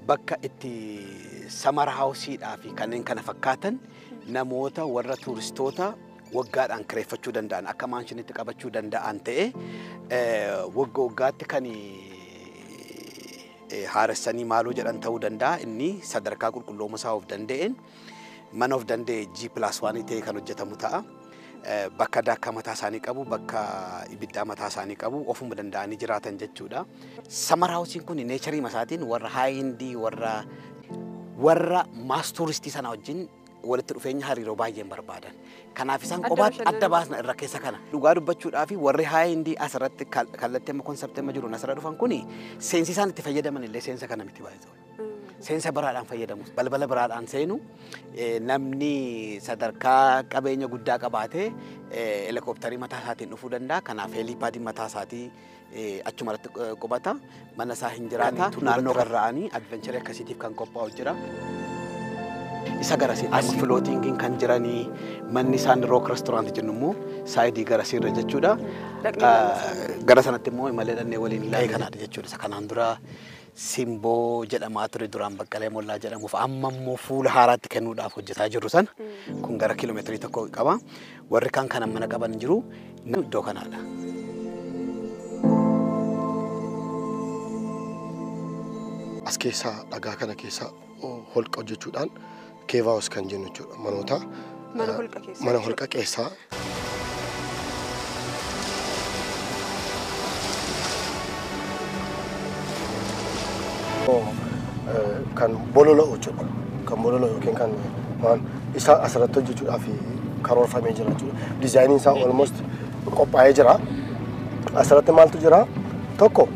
bakka itti samar haawusiidhaa fi kanneen kana fakkaatan namoota warra tuuristoota waggaadhaan kireeffachuu danda'an akka maanshinitti qabachuu danda'an ta'e waggaatti kan haaressanii maaloo jedhan ta'uu danda'a. Inni sadarkaa qulqullooma isaa of danda'een man of danda'e G+1 ta'e kan hojjetamu ta'a. Bakka daakkaa mataa isaanii qabu, bakka ibiddaa mataa isaanii qabu, ofuma danda'anii jiraatan jechuudha. Samar haawusiin kun neecharii masaatiin warra haayindii warra maas tuuristii sana wajjin walitti dhufeenya hariiroo baay'een barbaadan. Kanaaf isaan qobaatti adda baasna irra keessa kana. Dhugaa dubbachuudhaaf warri haayindii asirratti kallattii amma konseptii amma jiru asirra dhufan kuni seensi isaan itti fayyadaman illee seensa kana miti baay'ee. Seensa biraadhaan fayyadamu. Balbala biraadhaan seenu namni sadarkaa qabeenya guddaa qabaatee helikoophitarii mataa isaatiin dhufuu danda'a. Kanaaf heelipaadiin mataa isaatii achumarratti qubata. Mana isaa hin jiraata. Naannoo garra'anii advencharii akkasiitiif kan qophaa'u jira. Isa garasiin as filootingiin kan jiranii manni isaan rook restoraantii jennu immoo saayidii garasiirra jechuudha. Gara sanatti immoo imalee dhannee waliin ilaalee kanaadha jechuudha. Isa kanaan dura simboo jedhamaa ture duraan Baqqalee Mollaa jedhamuuf amma immoo fuula haaraatti kennuudhaaf hojjetaa jirru sana kun gara kiiloomeetirii tokko qaba. Warri kan kana mana qaban jiru iddoo kanaadha. As keessaa dhagaa kana keessaa holqa hojjechuudhaan keevaawus kan jennu jechuudha. Manoota mana holqa keessaa kan bolola'u jechuudha. Kan bolola'u yookiin kan waan isa asirratti hojjechuudhaaf karoorfamee jira jechuudha. Dizaayiniin isaa almost qophaa'ee jira. Asirratti maaltu jira? Tokko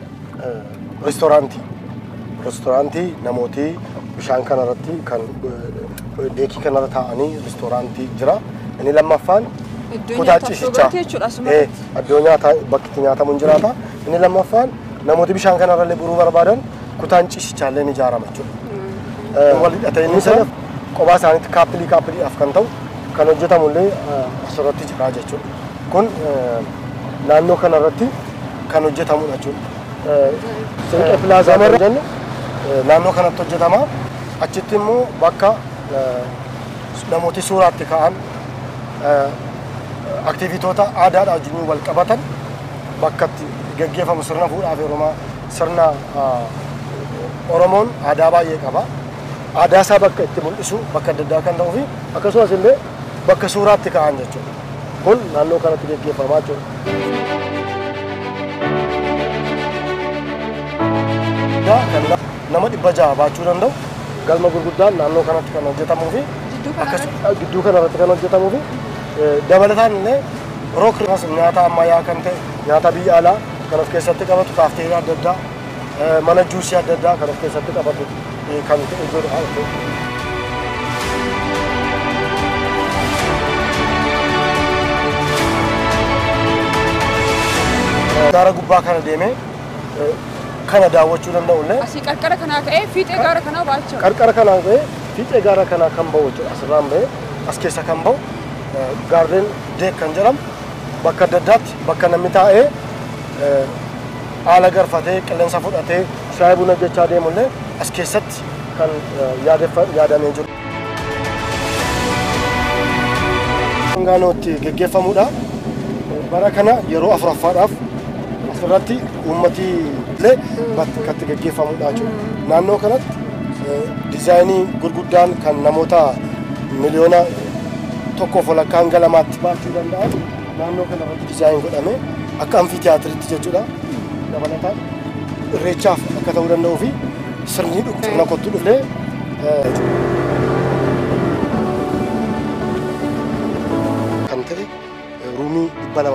reestooraantii namooti bishaan kanarratti kan deekii kanarra taa'anii reestooraantii jira. Inni lammaffaan kutaa ciisichaa. Iddoo nyaataa bakki itti nyaatamu jiraata. Inni lammaffaan namooti bishaan kanarra buruu barbaadan kutaan ciisichaa ni ijaarama jechuudha. Wal hidhatee inni sana kophaa isaaniitti kaappiliidhaaf kan ta'u kan hojjetamu illee asirratti jira jechuudha. Kun naannoo kanarratti kan hojjetamudha jechuudha. Sinqee pilaazaa marra jennu naannoo kanatti hojjetama. Achitti immoo bakka namooti suuraatti ka'an aktiivitoota aadaadhaa wajjin wal qabatan bakka itti gaggeeffamu sirna fuudhaa fi heerumaa sirna Oromoon aadaa baay'ee qaba. Aadaa isaa bakka itti mul'isu bakka adda addaa kan ta'uu fi akkasumas illee bakka suuraatti ka'an jechuudha. Kun naannoo kanatti gaggeeffamaa jechuudha. Kan nama 600 baachuu danda'u galma gurguddaan naannoo kanatti kan hojjetamuu fi gidduu kanarratti kan hojjetamuu fi dabalataan illee rook nyaata ammayyaa kan ta'e nyaata biyya alaa kan of keessatti qabatu kaafteerii adda addaa mana juusii adda addaa kan of keessatti qabatu kan ta'e jiru. Gaara gubbaa kana deemee kana daawwachuu danda'u illee asii qarqara kanaa ka'ee fiixee gaara kanaa baachuu qarqara kanaa ka'ee fiixee gaara kanaa kan ba'u jechuudha. Asirraan ba'ee as keessa kan ba'u gaarreen deek kan jedhamu bakka adda addaatti bakka namni taa'ee haala garfatee qilleensa fudhatee shaayii buna jechaa deemu illee as keessatti kan yaadamee jiru. Gaanootti gaggeeffamudha. Bara kana yeroo afuraffaadhaaf asirratti uummati illee bakka itti gaggeeffamudha jechuudha. Naannoo kanatti dizaayinii gurguddaan kan namoota miliyoona 1.2 hanga 2tti baachuu danda'an naannoo kanarratti dizaayin godhamee akka amfiitiyaatiriitti jechuudha. Dabalataan irreechaaf akka ta'uu danda'uu fi sirni sirna kottu dhufee kan ta'e ruumii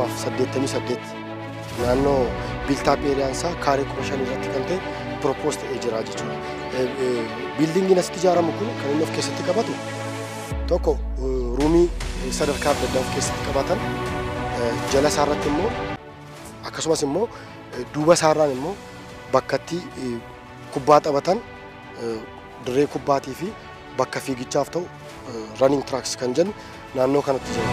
288 naannoo biiltaap eeriyaansaa kaaree 5,000 irratti kan ta'e propos ta'ee jira jechuudha. Biildingiin asitti ijaaramu kun kan inni of keessatti qabatu tokko ruumii sadarkaa adda addaa of keessatti qabatan jala isaarratti immoo akkasumas immoo duuba isaarraan immoo bakkatti kubbaa taphatan dirree kubbaatii fi bakka fiigichaaf ta'u running tracks kan jennu naannoo kanatti jira.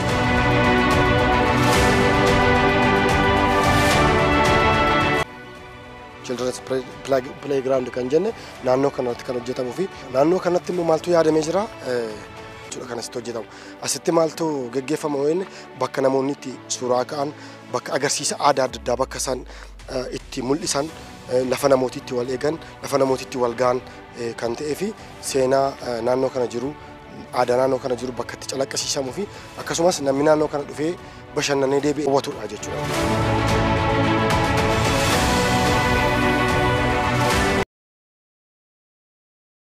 children's playground kan jenne naannoo kanatti kan hojjetamuu fi naannoo kanatti immoo maaltu yaadamee jira jechuudha kan asitti hojjetamu. Asitti maaltu geggeeffama wayne bakka namoonni itti suuraa ka'an bakka agarsiisa aadaa adda addaa bakka isaan itti mul'isan lafa namooti itti wal eegan lafa namooti itti wal ga'an kan ta'ee fi seenaa naannoo kana jiru aadaa naannoo kana jiru bakka itti calaqqisiisamuu fi akkasumas namni naannoo kana dhufee bashannanee deebi'ee hawwatudha jechuudha.